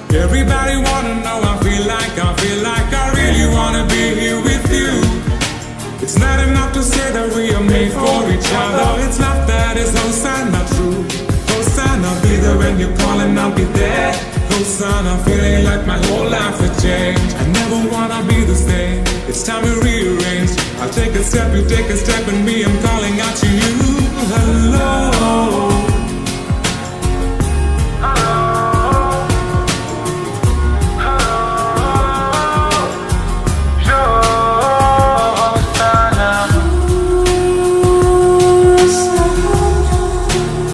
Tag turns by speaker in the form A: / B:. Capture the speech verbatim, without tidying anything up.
A: Everybody wanna know, I feel like, I feel like I really wanna be here with you. It's not enough to say that we are made for each other. It's love that is Hosanna true. Hosanna, be there when you call and I'll be there. Hosanna, feeling like my whole life will change. I never wanna be the same. It's time to rearrange. I'll take a step, you take a step, and me, I'm calling.